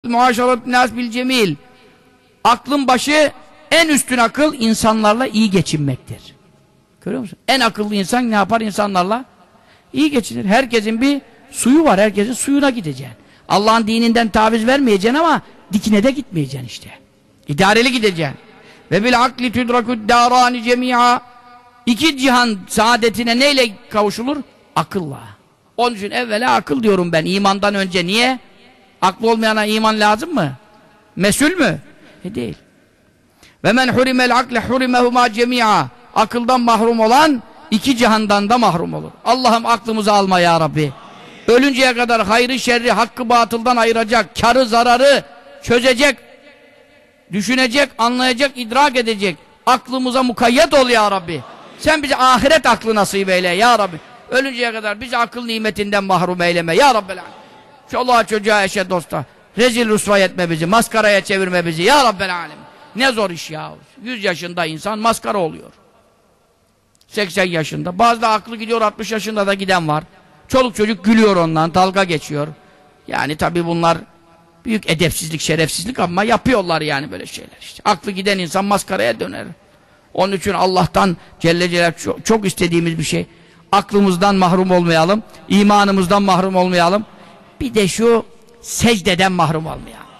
Muaşeretun nas bil cemil. Aklın başı, en üstün akıl insanlarla iyi geçinmektir. Görüyor musun? En akıllı insan ne yapar? İnsanlarla iyi geçinir. Herkesin bir suyu var. Herkesin suyuna gideceksin. Allah'ın dininden taviz vermeyeceksin ama dikine de gitmeyeceksin işte. İdareli gideceksin. Ve bil akli tudrakud darani cemi'a. İki cihan saadetine neyle kavuşulur? Akılla. Onun için evvela akıl diyorum ben imandan önce. Niye? Aklı olmayana iman lazım mı? Mesul mü? Değil. Ve men hurimel akle hurimehuma cemi'a. Akıldan mahrum olan iki cihandan da mahrum olur. Allah'ım aklımızı alma ya Rabbi. Ölünceye kadar hayrı şerri, hakkı batıldan ayıracak, karı zararı çözecek, düşünecek, anlayacak, idrak edecek. Aklımıza mukayyet ol ya Rabbi. Sen bize ahiret aklı nasip eyle ya Rabbi. Ölünceye kadar bizi akıl nimetinden mahrum eyleme ya Rabbi. Çoluğa çocuğa eşe dosta rezil rüsvay etme bizi, maskaraya çevirme bizi ya Rabbel alem. Ne zor iş ya. 100 yaşında insan maskara oluyor. 80 yaşında. Bazı da aklı gidiyor, 60 yaşında da giden var. Çoluk çocuk gülüyor ondan, dalga geçiyor. Yani tabii bunlar büyük edepsizlik, şerefsizlik ama yapıyorlar yani böyle şeyler işte. Aklı giden insan maskaraya döner. Onun için Allah'tan Celle Celaluhu çok istediğimiz bir şey. Aklımızdan mahrum olmayalım, imanımızdan mahrum olmayalım. Bir de şu secdeden mahrum olmayalım.